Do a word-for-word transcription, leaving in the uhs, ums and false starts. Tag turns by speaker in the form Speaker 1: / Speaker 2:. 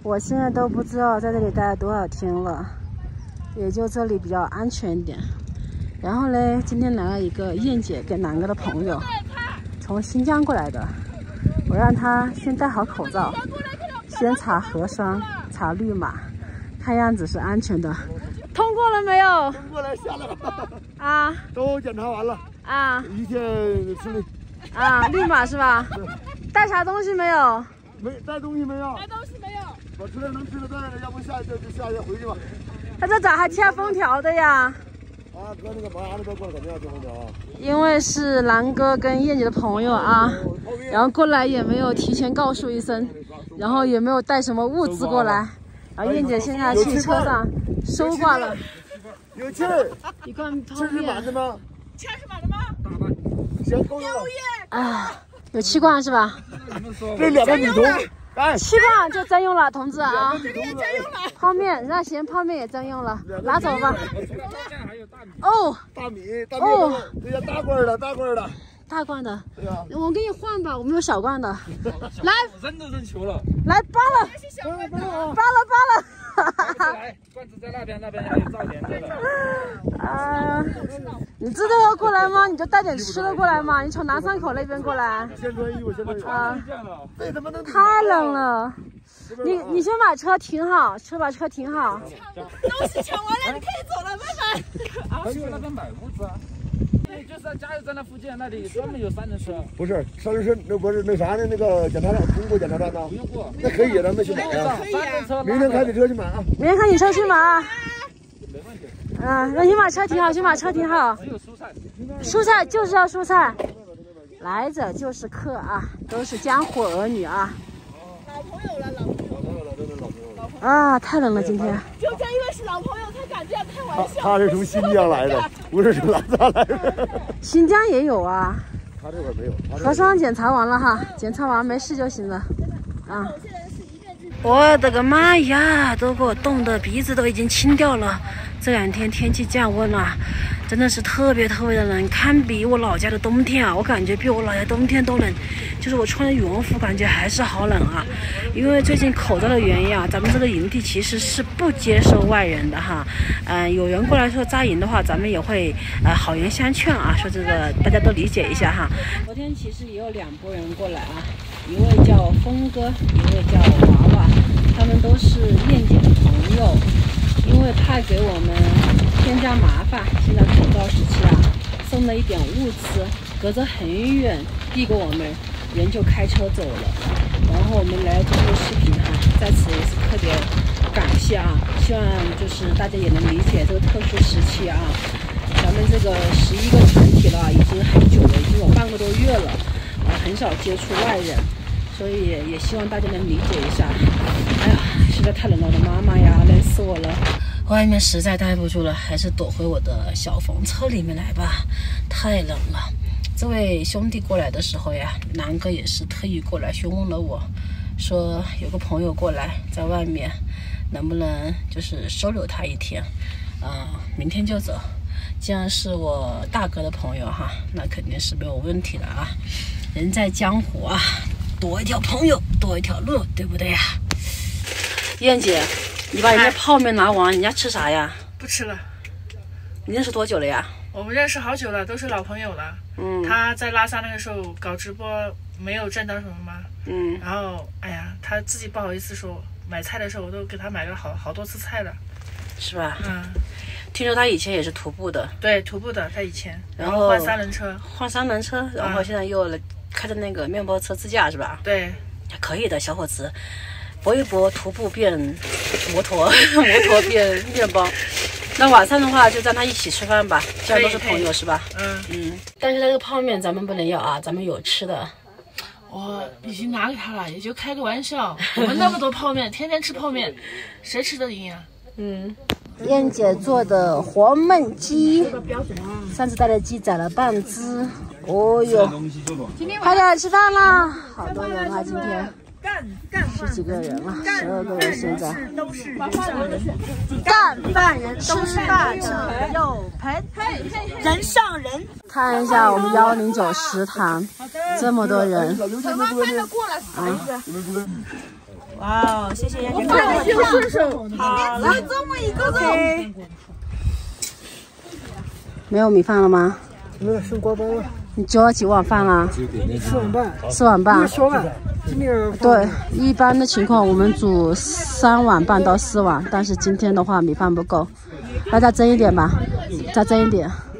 Speaker 1: 我现在都不知道在这里待了多少天了，也就这里比较安全一点。然后嘞，今天来了一个燕姐跟南哥的朋友，从新疆过来的。我让他先戴好口罩，先查核酸，查绿码，看样子是安全的。通过了没有？
Speaker 2: 通过了，下来了。
Speaker 1: 啊，
Speaker 2: 都检查完了。啊，一切顺利。
Speaker 1: 啊，绿码是吧？带啥东西没有？
Speaker 2: 没带东西没有？
Speaker 3: 带东西没有？
Speaker 2: 我吃点能吃的带着，要不下就就下去回去吧。
Speaker 1: 他这咋还贴封条的呀？
Speaker 2: 啊，搁那个麻那边过来肯定要贴封条啊。
Speaker 1: 因为是南哥跟燕姐的朋友啊，然后过来也没有提前告诉一声，然后也没有带什么物资过来，然后燕姐现在去车上收挂了。
Speaker 2: 有气儿，
Speaker 1: 一罐泡面。
Speaker 2: 气是满的吗？
Speaker 3: 气是满的吗？
Speaker 2: 行，够了。
Speaker 1: 啊，有七罐是吧？
Speaker 2: 这两个米桶。哎，
Speaker 1: 七罐就真用了，同志啊！
Speaker 3: 这个也真用了。
Speaker 1: 泡面，那行，泡面也真用了，拿走吧。哦，
Speaker 2: 大米，大米，哦，这叫大罐的，大罐的，
Speaker 1: 大罐的。
Speaker 2: 对呀，
Speaker 1: 我给你换吧，我们有小罐的。来，
Speaker 4: 扔都扔球了。
Speaker 1: 来扒了，扒了，扒了。
Speaker 4: 来，罐子在那边，那边还有灶连着的。
Speaker 1: 啊，你知道要过来吗？你就带点吃的过来嘛。你从南山口那边过来。
Speaker 2: 先穿衣服，先穿衣服。
Speaker 1: 啊，
Speaker 2: 这他妈能
Speaker 1: 太冷了。你你先把车停好，车把车停好。
Speaker 3: 东西抢完了，你可以走了，拜拜。
Speaker 4: 啊，去那边买物资啊。对，就是加油站那附近那里专门有三轮车。
Speaker 2: 不是三轮车，那不是那啥呢？那个检查站通过检查站呢？
Speaker 4: 不用过。
Speaker 2: 那可以，咱们去买啊。
Speaker 4: 三轮车。
Speaker 2: 明天开你车去买啊。
Speaker 1: 明天开你车去买啊。
Speaker 4: 没问题。
Speaker 1: 嗯，那先把车停好，先把车停好。
Speaker 4: 只有蔬菜。
Speaker 1: 蔬菜就是要蔬菜。来者就是客啊，都是江湖儿女啊。
Speaker 3: 老朋友了，老朋友了，
Speaker 2: 真的老朋友了。
Speaker 1: 啊，太冷了今天。
Speaker 3: 就正因为是老朋友，才敢这样开玩笑。
Speaker 2: 他是从新疆来的，不是从拉萨来的。
Speaker 1: 新疆也有啊。
Speaker 2: 他这块没有。
Speaker 1: 核酸检查完了哈，检查完没事就行了。啊。我的个妈呀，都给我冻得鼻子都已经青掉了。这两天天气降温了，真的是特别特别的冷，堪比我老家的冬天啊！我感觉比我老家冬天都冷，就是我穿的羽绒服感觉还是好冷啊。因为最近口罩的原因啊，咱们这个营地其实是不接受外人的哈。嗯、呃，有人过来说扎营的话，咱们也会呃好言相劝啊，说这个大家都理解一下哈。昨天其实也有两拨人过来啊，一位叫峰哥，一位叫娃娃，他们都是燕姐的朋友。因为怕给我们添加麻烦，现在口罩时期啊，送了一点物资，隔着很远递给我们，人就开车走了。然后我们来做这个视频哈，在此也是特别感谢啊，希望就是大家也能理解这个特殊时期啊。咱们这个十一个团体了，已经很久了，已经有半个多月了，呃，很少接触外人，所以也希望大家能理解一下。哎呀，实在太冷了，我的妈妈呀，冷死我了！外面实在待不住了，还是躲回我的小房车里面来吧，太冷了。这位兄弟过来的时候呀，南哥也是特意过来询问了我，说有个朋友过来在外面，能不能就是收留他一天，呃，明天就走。既然是我大哥的朋友哈，那肯定是没有问题的啊。人在江湖啊，多一条朋友多一条路，对不对呀？燕姐，你把人家泡面拿完，人家吃啥呀？
Speaker 3: 不吃了。
Speaker 1: 你认识多久了呀？
Speaker 3: 我们认识好久了，都是老朋友了。嗯，他在拉萨那个时候搞直播，没有挣到什么嘛。嗯，然后哎呀，他自己不好意思说，买菜的时候我都给他买了好好多次菜了，
Speaker 1: 是吧？
Speaker 3: 嗯，
Speaker 1: 听说他以前也是徒步的。
Speaker 3: 对，徒步的，他以前，
Speaker 1: 然后
Speaker 3: 换三轮车，
Speaker 1: 换三轮车，然后现在又开着那个面包车自驾，是吧？
Speaker 3: 对，
Speaker 1: 可以的，小伙子。搏一搏，徒步变摩托，摩托变面包。那晚上的话，就让他一起吃饭吧，这样都是朋友是吧？
Speaker 3: 嗯
Speaker 1: 嗯。但是那个泡面咱们不能要啊，咱们有吃的。
Speaker 3: 我已经拿给他了，也就开个玩笑。我们那么多泡面，天天吃泡面，谁吃得赢啊？
Speaker 1: 嗯。燕姐做的活焖鸡，上次带的鸡宰了半只。哦哟，快点吃饭啦！好多人啊，今天。十几个人了，十二个人现在。干饭人吃饭的有盆，人上人。看一下我们幺零九食堂，这么多人。啊， 哇哦，谢谢杨姐。我放就顺手。好了，这么一个肉。没有米饭了吗？
Speaker 2: 没有，剩锅包了。
Speaker 1: 你煮了几碗饭了？
Speaker 2: 四碗半。
Speaker 1: 四碗半。
Speaker 2: 小碗。
Speaker 1: 对，一般的情况我们煮三碗半到四碗，但是今天的话米饭不够，大家蒸一点吧，再蒸一点。